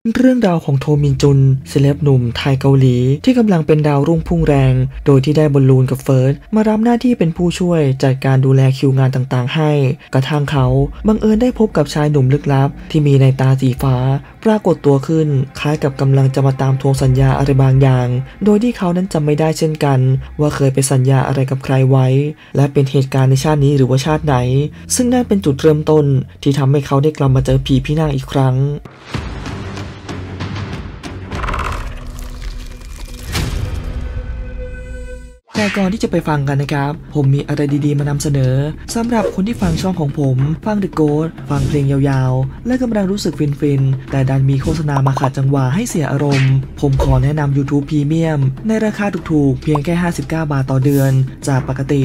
เรื่องราวของโทมินจุนเซเลบหนุ่มไทยเกาหลีที่กำลังเป็นดาวรุ่งพุ่งแรงโดยที่ได้บอลลูนกับเฟิร์สมารับหน้าที่เป็นผู้ช่วยจัดการดูแลคิวงานต่างๆให้กระทั่งเขาบังเอิญได้พบกับชายหนุ่มลึกลับที่มีในตาสีฟ้าปรากฏตัวขึ้นคล้ายกับกำลังจะมาตามทวงสัญญาอะไรบางอย่างโดยที่เขานั้นจำไม่ได้เช่นกันว่าเคยไปสัญญาอะไรกับใครไว้และเป็นเหตุการณ์ในชาตินี้หรือว่าชาติไหนซึ่งนั่นเป็นจุดเริ่มต้นที่ทำให้เขาได้กลับมาเจอผีพี่นางอีกครั้งแต่ก่อนที่จะไปฟังกันนะครับผมมีอะไรดีๆมานำเสนอสำหรับคนที่ฟังช่องของผมฟัง The Ghost ฟังเพลงยาวๆและกำลังรู้สึกฟินๆแต่ดันมีโฆษณามาขัดจังหวะให้เสียอารมณ์ผมขอแนะนำ YouTube Premium ในราคาถูกๆเพียงแค่59 บาทต่อเดือนจากปกติ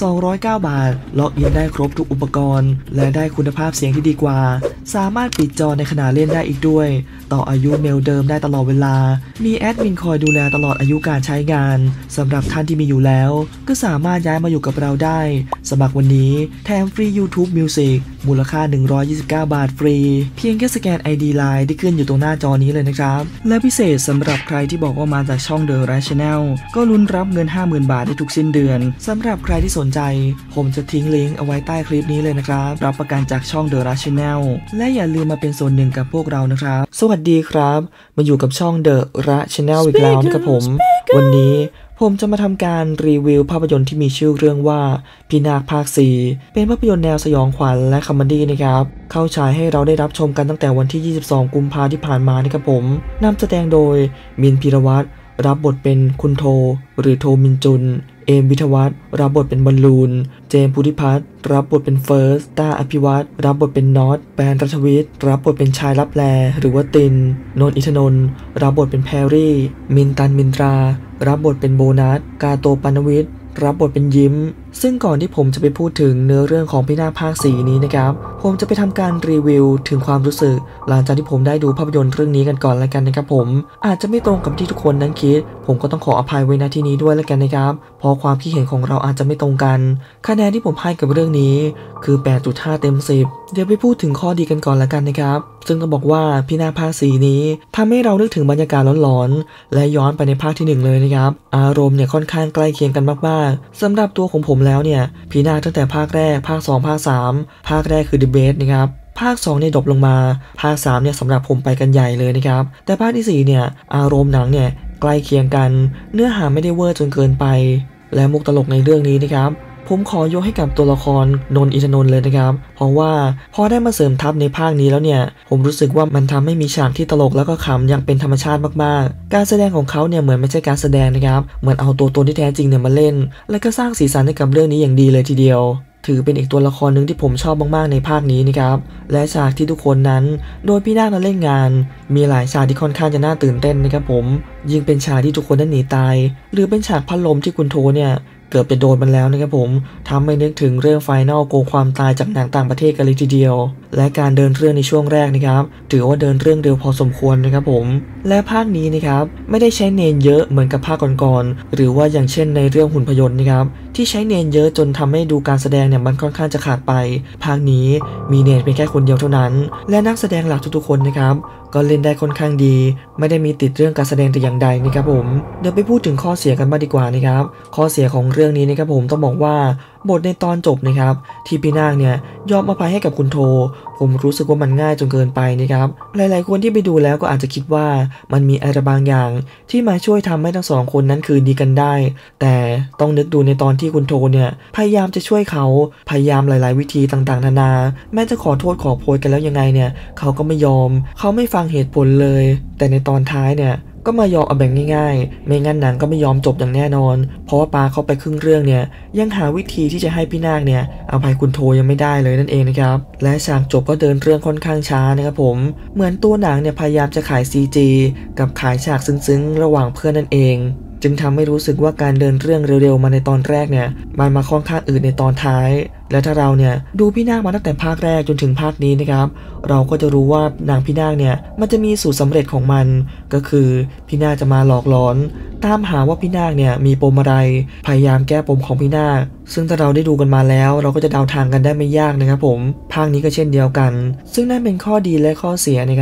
209 บาทล็อกอินได้ครบทุกอุปกรณ์และได้คุณภาพเสียงที่ดีกว่าสามารถปิดจอในขณะเล่นได้อีกด้วยต่ออายุเมลเดิมได้ตลอดเวลามีแอดมินคอยดูแลตลอดอายุการใช้งานสำหรับท่านที่มีอยู่แล้วก็สามารถย้ายมาอยู่กับเราได้สมัครวันนี้แถมฟรี YouTube Music มูลค่า129 บาทฟรีเพียงแค่สแกน ID Line ที่ขึ้นอยู่ตรงหน้าจอนี้เลยนะครับและพิเศษสำหรับใครที่บอกว่ามาจากช่อง The Right Channel ก็ลุ้นรับเงิน 50,000 บาทในทุกสิ้นเดือนสำหรับใครที่สนใจผมจะทิ้งลิงก์เอาไว้ใต้คลิปนี้เลยนะครับรับประกันจากช่อง The Right Channel และอย่าลืมมาเป็นส่วนหนึ่งกับพวกเรานะครับสวัสดีครับมาอยู่กับช่อง The Right Channel อีกแล้วนะครับผมวันนี้ผมจะมาทำการรีวิวภาพยนตร์ที่มีชื่อเรื่องว่าพี่นาคภาค 4เป็นภาพยนตร์แนวสยองขวัญและคอมเมดี้นะครับเข้าฉายให้เราได้รับชมกันตั้งแต่วันที่22 กุมภาพันธ์ที่ผ่านมานะครับผมนำแสดงโดยมินพีรวัตรรับบทเป็นคุณโทหรือโทมินจุนเอมวิทวัฒน์รับบทเป็นบอลลูนเจมส์พุทธิพัฒน์รับบทเป็นเฟิร์สต้าอภิวัตรรับบทเป็นน็อตแปนรัชวิทย์รับบทเป็นชายลับแลหรือว่าตินนนท์อิทนนท์รับบทเป็นแพรรี่มินตันมินตรารับบทเป็นโบนัสกาโตปานวิทย์รับบทเป็นยิ้มซึ่งก่อนที่ผมจะไปพูดถึงเนื้อเรื่องของพี่นาคภาค 4นี้นะครับผมจะไปทำการรีวิวถึงความรู้สึกหลังจากที่ผมได้ดูภาพยนตร์เรื่องนี้กันก่อนแล้วกันนะครับผมอาจจะไม่ตรงกับที่ทุกคนนั้นคิดผมก็ต้องขออภัยไว้ณที่นี้ด้วยแล้วกันนะครับเพราะความคิดเห็นของเราอาจจะไม่ตรงกันคะแนนที่ผมให้กับเรื่องนี้คือ 8.5 เต็ม 10เดี๋ยวไปพูดถึงข้อดีกันก่อนแล้วกันนะครับซึ่งต้องบอกว่าพี่นาคภาค 4นี้ทำให้เรานึกถึงบรรยากาศหลอนๆและย้อนไปในภาคที่1เลยนะครับอารมณ์เนี่ยค่อนข้างใกล้เคียงกันมากๆสำหรับตัวของผมแล้วเนี่ยพี่นาคตั้งแต่ภาคแรกภาค2ภาค3ภาคแรกคือ The Best นะครับภาค2เนี่ยดรอปลงมาภาค3เนี่ยสำหรับผมไปกันใหญ่เลยนะครับแต่ภาคที่4เนี่ยอารมณ์หนังเนี่ยใกล้เคียงกันเนื้อหาไม่ได้เวอร์จนเกินไปและมุกตลกในเรื่องนี้นะครับผมขอยกให้กับตัวละครนนท์อิทนนท์เลยนะครับเพราะว่าพอได้มาเสริมทัพในภาคนี้แล้วเนี่ยผมรู้สึกว่ามันทำให้มีฉากที่ตลกแล้วก็ขำอย่างเป็นธรรมชาติมากๆการแสดงของเขาเนี่ยเหมือนไม่ใช่การแสดงนะครับเหมือนเอาตัวตนที่แท้จริงเนี่ยมาเล่นและก็สร้างสีสันให้กับเรื่องนี้อย่างดีเลยทีเดียวถือเป็นอีกตัวละครหนึ่งที่ผมชอบมากๆในภาคนี้นะครับและฉากที่ทุกคนนั้นโดยพี่นาคนั้นเล่นงานมีหลายฉากที่ค่อนข้างจะน่าตื่นเต้นนะครับผมยิ่งเป็นฉากที่ทุกคนนั้นหนีตายหรือเป็นฉากพัดลมที่คุณโทเนี่ยเกือบจะโดนมันแล้วนะครับผมทำให้นึกถึงเรื่องไฟนอลโกงความตายจากหนังต่างประเทศกันเลยทีเดียวและการเดินเรื่องในช่วงแรกนะครับถือว่าเดินเรื่องเร็วพอสมควรนะครับผมและภาคนี้นะครับไม่ได้ใช้เนนเยอะเหมือนกับภาคก่อนๆหรือว่าอย่างเช่นในเรื่องหุ่นพยนต์นะครับที่ใช้เนนเยอะจนทำให้ดูการแสดงเนี่ยมันค่อนข้างจะขาดไปภาคนี้มีเนนเพียงแค่คนเดียวเท่านั้นและนักแสดงหลักทุกๆคนนะครับก็เล่นได้ค่อนข้างดีไม่ได้มีติดเรื่องการแสดงแต่อย่างใดนะครับผมเดี๋ยวไปพูดถึงข้อเสียกันบ้างดีกว่านะครับข้อเสียของเรื่องนี้นะครับผมต้องบอกว่าบทในตอนจบนะครับที่พี่นาคเนี่ยยอมอภัยให้กับคุณโทผมรู้สึกว่ามันง่ายจนเกินไปนะครับหลายๆคนที่ไปดูแล้วก็อาจจะคิดว่ามันมีอะไรบางอย่างที่มาช่วยทำให้ทั้งสองคนนั้นคืนดีกันได้แต่ต้องนึกดูในตอนที่คุณโทเนี่ยพยายามจะช่วยเขาพยายามหลายๆวิธีต่างๆนานาแม้จะขอโทษขอโพยกันแล้วยังไงเนี่ยเขาก็ไม่ยอมเขาไม่ฟังเหตุผลเลยแต่ในตอนท้ายเนี่ยก็มายอมเอาแบ่งง่ายๆไม่งั้นหนังก็ไม่ยอมจบอย่างแน่นอนเพราะว่าปาเขาไปครึ่งเรื่องเนี่ยยังหาวิธีที่จะให้พี่นาคเนี่ยอภัยคุณโทยังไม่ได้เลยนั่นเองนะครับและฉากจบก็เดินเรื่องค่อนข้างช้านะครับผมเหมือนตัวหนังเนี่ยพยายามจะขาย CG กับขายฉากซึ้งๆระหว่างเพื่อนนั่นเองจึงทำให้รู้สึกว่าการเดินเรื่องเร็วๆมาในตอนแรกเนี่ยมันมาค่อนข้างอืดในตอนท้ายและถ้าเราเนี่ยดูพี่นาคมาตั้งแต่ภาคแรกจนถึงภาคนี้นะครับเราก็จะรู้ว่านางพี่นาคเนี่ยมันจะมีสูตรสำเร็จของมันก็คือพี่นาคจะมาหลอกหลอนตามหาว่าพี่นาคเนี่ยมีปมอะไรพยายามแก้ปมของพี่นาคซึ่งถ้าเราได้ดูกันมาแล้วเราก็จะเดาทางกันได้ไม่ยากนะครับผมภาคนี้ก็เช่นเดียวกันซึ่งนั่นเป็นข้อดีและข้อเสียนะครับ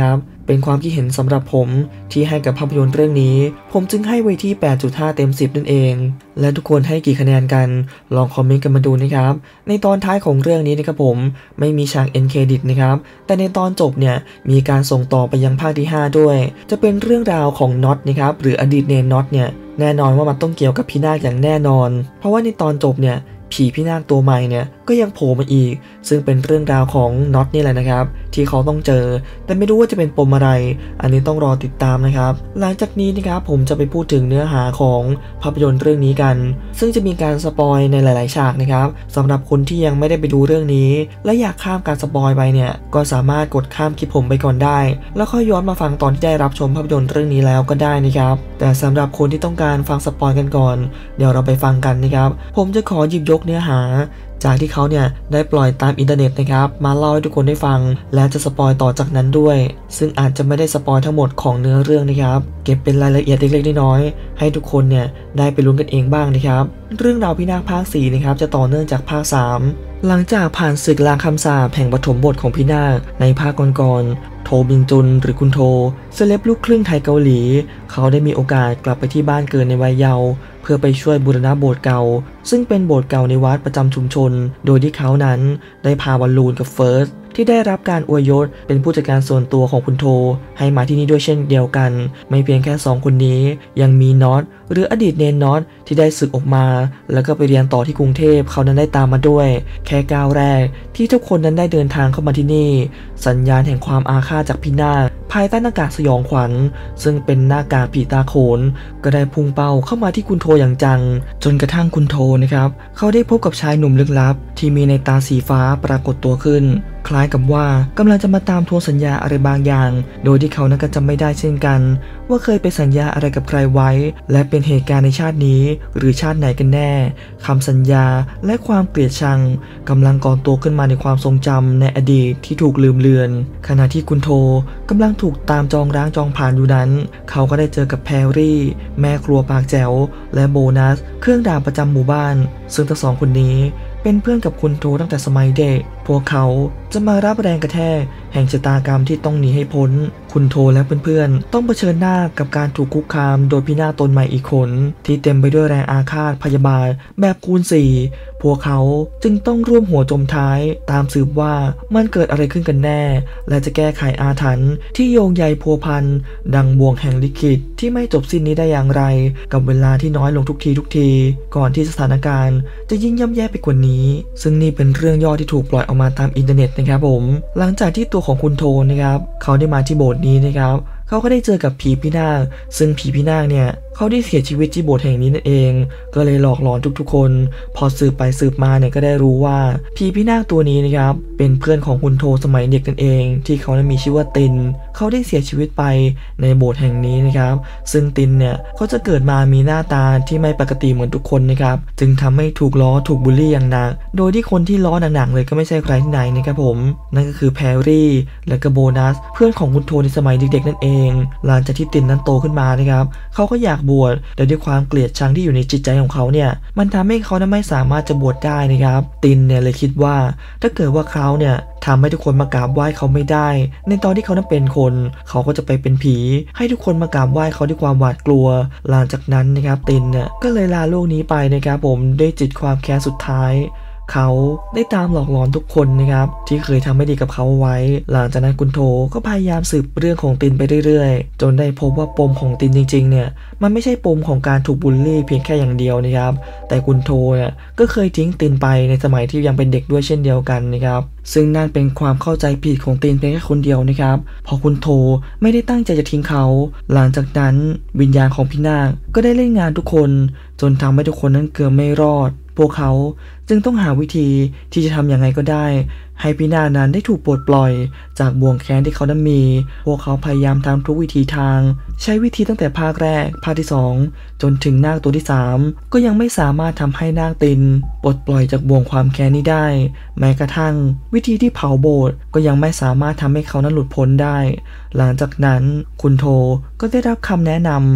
เป็นความคิดเห็นสำหรับผมที่ให้กับภาพยนตร์เรื่องนี้ผมจึงให้ไว้ที่ 8.5 เต็ม 10 นั่นเองและทุกคนให้กี่คะแนนกันลองคอมเมนต์กันมาดูนะครับในตอนท้ายของเรื่องนี้นะครับผมไม่มีฉาก end credit นะครับแต่ในตอนจบเนี่ยมีการส่งต่อไปยังภาคที่ 5 ด้วยจะเป็นเรื่องราวของน็อตนะครับหรืออดีตเนนน็อตเนี่ยแน่นอนว่ามันต้องเกี่ยวกับพี่นาคอย่างแน่นอนเพราะว่าในตอนจบเนี่ยผีพี่นาคตัวใหม่เนี่ยก็ยังโผล่มาอีกซึ่งเป็นเรื่องราวของน็อตนี่แหละนะครับที่เขาต้องเจอแต่ไม่รู้ว่าจะเป็นปมอะไรอันนี้ต้องรอติดตามนะครับหลังจากนี้นะครับผมจะไปพูดถึงเนื้อหาของภาพยนตร์เรื่องนี้กันซึ่งจะมีการสปอยในหลายๆฉากนะครับสำหรับคนที่ยังไม่ได้ไปดูเรื่องนี้และอยากข้ามการสปอยไปเนี่ยก็สามารถกดข้ามคลิปผมไปก่อนได้แล้วค่อยย้อนมาฟังตอนที่ได้รับชมภาพยนตร์เรื่องนี้แล้วก็ได้นะครับแต่สำหรับคนที่ต้องการฟังสปอยกันก่อนเดี๋ยวเราไปฟังกันนะครับผมจะขอหยิบยกเนื้อหาจากที่เขาเนี่ยได้ปล่อยตามอินเทอร์เน็ตนะครับมาเล่าให้ทุกคนได้ฟังและจะสปอยต่อจากนั้นด้วยซึ่งอาจจะไม่ได้สปอยทั้งหมดของเนื้อเรื่องนะครับเก็บเป็นรายละเอียดเล็กๆน้อยๆให้ทุกคนเนี่ยได้ไปลุ้นกันเองบ้างนะครับเรื่องราวพินาศภาค 4นะครับจะต่อเนื่องจากภาค 3หลังจากผ่านศึกล้างคำสาปแห่งปฐมบทของพินาศในภาคก่อนๆโทบิงจุนหรือคุณโทเซเลบลูกครึ่งไทยเกาหลีเขาได้มีโอกาสกลับไปที่บ้านเกิดในวัยเยาว์เพื่อไปช่วยบูรณะโบสถ์เก่าซึ่งเป็นโบสถ์เก่าในวัดประจำชุมชนโดยที่เขานั้นได้พาบอลลูนกับเฟิร์สที่ได้รับการอวยยศเป็นผู้จัดการส่วนตัวของคุณโทให้มาที่นี่ด้วยเช่นเดียวกันไม่เพียงแค่2คนนี้ยังมีน็อตหรืออดีตเนนน็อตที่ได้สึกออกมาแล้วก็ไปเรียนต่อที่กรุงเทพเขานั้นได้ตามมาด้วยแค่ก้าวแรกที่ทุกคนนั้นได้เดินทางเข้ามาที่นี่สัญญาณแห่งความอาฆาตจากพินาศภายใต้หน้ากากสยองขวัญซึ่งเป็นหน้ากากผีตาโขนก็ได้พุ่งเป้าเข้ามาที่คุณโทอย่างจังจนกระทั่งคุณโทนะครับเขาได้พบกับชายหนุ่มลึกลับที่มีในตาสีฟ้าปรากฏตัวขึ้นคล้ายกับว่ากำลังจะมาตามทวงสัญญาอะไรบางอย่างโดยที่เขานั้นก็จำไม่ได้เช่นกันว่าเคยไปสัญญาอะไรกับใครไว้และเป็นเหตุการณ์ในชาตินี้หรือชาติไหนกันแน่คำสัญญาและความเกลียดชังกำลังก่อตัวขึ้นมาในความทรงจำในอดีตที่ถูกลืมเลือนขณะที่คุณโทกำลังถูกตามจองร้างจองผ่านอยู่นั้นเขาก็ได้เจอกับแพรรี่แม่ครัวปากแจ๋วและโบนัสเครื่องดาบประจำหมู่บ้านซึ่งทั้งสองคนนี้เป็นเพื่อนกับคุณโทตั้งแต่สมัยเด็กพวกเขาจะมารับแรงกระแทกแห่งชะตากรรมที่ต้องหนีให้พ้นคุณโทและเพื่อนๆต้องเผชิญหน้ากับการถูกคุกคามโดยพินาศตนใหม่อีกคนที่เต็มไปด้วยแรงอาฆาตพยาบาทแบบคูณ 4พวกเขาจึงต้องร่วมหัวจมท้ายตามสืบว่ามันเกิดอะไรขึ้นกันแน่และจะแก้ไขอาถรรพ์ที่โยงใยพัวพันดังบ่วงแห่งลิขิตที่ไม่จบสิ้นนี้ได้อย่างไรกับเวลาที่น้อยลงทุกทีก่อนที่สถานการณ์จะยิ่งย่ำแย่ไปกว่านี้ซึ่งนี่เป็นเรื่องย่อที่ถูกปล่อยออกมาตามอินเทอร์เน็ตนะครับผมหลังจากที่ตัวของคุณโทนะครับเขาได้มาที่โบสถ์นี้นะครับเขาก็ได้เจอกับผีพี่นาคซึ่งผีพี่นาคเนี่ยเขาได้เสียชีวิตที่โบสถ์แห่งนี้นั่นเองก็เลยหลอกหลอนทุกๆคนพอสืบไปสืบมาเนี่ยก็ได้รู้ว่าผีพี่นาคตัวนี้นะครับเป็นเพื่อนของคุณโทสมัยเด็กนั่นเองที่เขานั้นมีชื่อว่าตินเขาได้เสียชีวิตไปในโบสถ์แห่งนี้นะครับซึ่งตินเนี่ยเขาจะเกิดมามีหน้าตาที่ไม่ปกติเหมือนทุกคนนะครับจึงทำให้ถูกล้อถูกบูลลี่อย่างหนักโดยที่คนที่ล้อหนักๆเลยก็ไม่ใช่ใครที่ไหนนะครับผมนั่นก็คือแพรรี่และก็โบนัสเพื่อนของคุณโทในสมัยเด็กๆนั่นเองหลังจากที่ตินนั้นโตขึ้นมานะครับเขาก็อยากบวชแต่ด้วยความเกลียดชังที่อยู่ในจิตใจของเขาเนี่ยมันทำให้เขานั้นไม่สามารถจะบวชได้นะครับตินเนี่ยเลยคิดว่าถ้าเกิดว่าเขาเนี่ยทำให้ทุกคนมากราบไหว้เขาไม่ได้ในตอนที่เขานั้นเป็นคนเขาก็จะไปเป็นผีให้ทุกคนมากราบไหว้เขาด้วยความหวาดกลัวหลังจากนั้นนะครับตินเนี่ยก็เลยลาโลกนี้ไปนะครับผมด้วยจิตความแค้นสุดท้ายเขาได้ตามหลอกหลอนทุกคนนะครับที่เคยทำไม่ดีกับเขาไว้หลังจากนั้นคุณโทก็พยายามสืบเรื่องของตินไปเรื่อยๆจนได้พบว่าปมของตินจริงๆเนี่ยมันไม่ใช่ปมของการถูกบูลลี่เพียงแค่อย่างเดียวนะครับแต่คุณโทเนี่ยก็เคยทิ้งตินไปในสมัยที่ยังเป็นเด็กด้วยเช่นเดียวกันนะครับซึ่งนั่นเป็นความเข้าใจผิดของตินเพียงแค่คนเดียวนะครับพอคุณโทไม่ได้ตั้งใจจะทิ้งเขาหลังจากนั้นวิญญาณของพี่นาคก็ได้เล่นงานทุกคนจนทำให้ทุกคนนั้นเกือบไม่รอดพวกเขาจึงต้องหาวิธีที่จะทำอย่างไรก็ได้ให้พี่นาคนั้นได้ถูกปลดปล่อยจากบ่วงแค้นที่เขานั้นมีพวกเขาพยายามทำทุกวิธีทางใช้วิธีตั้งแต่ภาคแรกภาคที่2จนถึงนาคตัวที่3ก็ยังไม่สามารถทำให้นาคตินปลดปล่อยจากบ่วงความแค้นนี้ได้แม้กระทั่งวิธีที่เผาโบสถ์ก็ยังไม่สามารถทำให้เขานั้นหลุดพ้นได้หลังจากนั้นคุณโทก็ได้รับคำแนะนำ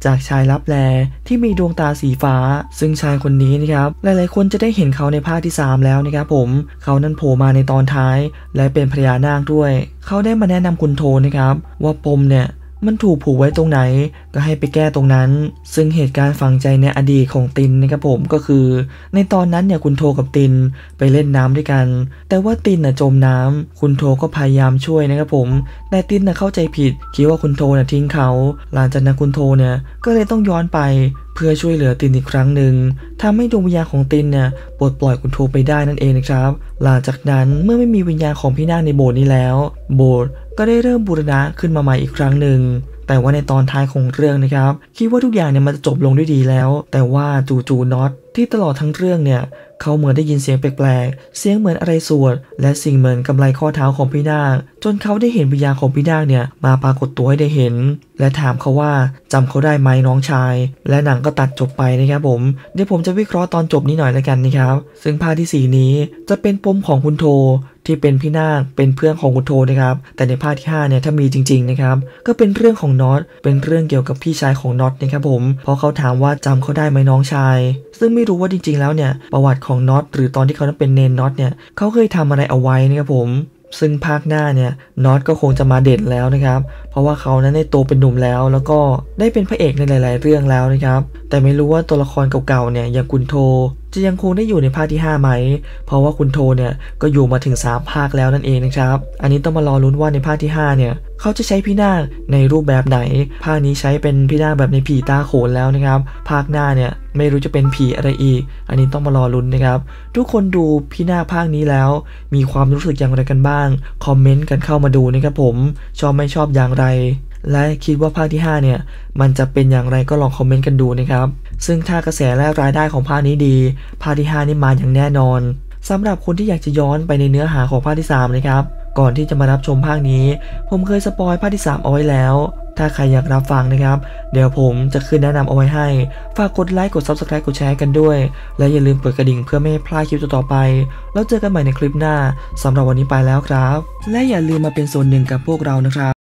จากชายลับแลที่มีดวงตาสีฟ้าซึ่งชายคนนี้นะครับหลายๆคนจะได้เห็นเขาในภาคที่3แล้วนะครับผมเขานั้นโผล่มาในตอนท้ายและเป็นพญานาคด้วยเขาได้มาแนะนำคุณโทนะครับว่าปมเนี่ยมันถูกผูกไว้ตรงไหนก็ให้ไปแก้ตรงนั้นซึ่งเหตุการณ์ฝังใจในอดีตของตินนะครับผมก็คือในตอนนั้นเนี่ยคุณโทกับตินไปเล่นน้ำด้วยกันแต่ว่าตินจมน้ำคุณโทก็พยายามช่วยนะครับผมแต่ตินเข้าใจผิดคิดว่าคุณโททิ้งเขาหลังจากนั้นคุณโทเนี่ยก็เลยต้องย้อนไปเพื่อช่วยเหลือตินอีกครั้งหนึ่งทำให้ดวงวิญญาณของตินเนี่ยปลดปล่อยคุณโทไปได้นั่นเองนะครับหลังจากนั้นเมื่อไม่มีวิญญาณของพี่นาคในโบสถ์นี้แล้วโบสถ์ก็ได้เริ่มบูรณะขึ้นมาใหม่อีกครั้งหนึ่งแต่ว่าในตอนท้ายของเรื่องนะครับคิดว่าทุกอย่างเนี่ยมันจะจบลงด้วยดีแล้วแต่ว่าจู่ๆน็อตที่ตลอดทั้งเรื่องเนี่ยเขาเหมือนได้ยินเสียงแปลกๆเสียงเหมือนอะไรสวดและสิ่งเหมือนกำไลข้อเท้าของพี่นาคจนเขาได้เห็นวิญญาณของพี่นาคเนี่ยมาปรากฏตัวให้ได้เห็นและถามเขาว่าจำเขาได้ไหมน้องชายและหนังก็ตัดจบไปนะครับผมเดี๋ยวผมจะวิเคราะห์ตอนจบนี้หน่อยละกันนะครับซึ่งภาคที่4นี้จะเป็นปมของคุณโทที่เป็นพี่นาคเป็นเพื่อนของคุณโทนะครับแต่ในภาคที่5เนี่ยถ้ามีจริงๆนะครับก็เป็นเรื่องของน็อตเป็นเรื่องเกี่ยวกับพี่ชายของน็อตนะครับผมเพราะเขาถามว่าจำเขาได้ไหมน้องชายซึ่งไม่รู้ว่าจริงๆแล้วเนี่ยประวัติของน็อตหรือตอนที่เขาเป็นเนนน็อตเนี่ยเขาเคยทำอะไรเอาไว้นะครับผมซึ่งภาคหน้าเนี่ยน็อตก็คงจะมาเด่นแล้วนะครับเพราะว่าเขานั้นได้โตเป็นหนุ่มแล้วก็ได้เป็นพระเอกในหลายๆเรื่องแล้วนะครับแต่ไม่รู้ว่าตัวละครเก่าๆเนี่ยอย่างคุณโทจะยังคงได้อยู่ในภาคที่5ไหมเพราะว่าคุณโทเนี่ยก็อยู่มาถึง3ภาคแล้วนั่นเองนะครับอันนี้ต้องมารอลุ้นว่าในภาคที่5เนี่ยเขาจะใช้พี่นาคในรูปแบบไหนภาคนี้ใช้เป็นพี่นาคแบบในผีตาโขนแล้วนะครับภาคหน้าเนี่ยไม่รู้จะเป็นผีอะไรอีกอันนี้ต้องมารอลุ้นนะครับทุกคนดูพี่นาคภาคนี้แล้วมีความรู้สึกอย่างไรกันบ้างคอมเมนต์กันเข้ามาดูนะครับผมชอบไม่ชอบอย่างไรและคิดว่าภาคที่5เนี่ยมันจะเป็นอย่างไรก็ลองคอมเมนต์กันดูนะครับซึ่งถ้ากระแสและรายได้ของภาคนี้ดีภาคที่5นี่มาอย่างแน่นอนสำหรับคนที่อยากจะย้อนไปในเนื้อหาของภาคที่3นะครับก่อนที่จะมารับชมภาคนี้ผมเคยสปอยภาคที่3เอาไว้แล้วถ้าใครอยากรับฟังนะครับเดี๋ยวผมจะขึ้นแนะนำเอาไว้ให้ฝากกดไลค์กด Subscribe กดแชร์กันด้วยและอย่าลืมเปิดกระดิ่งเพื่อไม่ให้พลาดคลิปต่อไปแล้วเจอกันใหม่ในคลิปหน้าสำหรับวันนี้ไปแล้วครับและอย่าลืมมาเป็นส่วนหนึ่งกับพวกเรานะครับ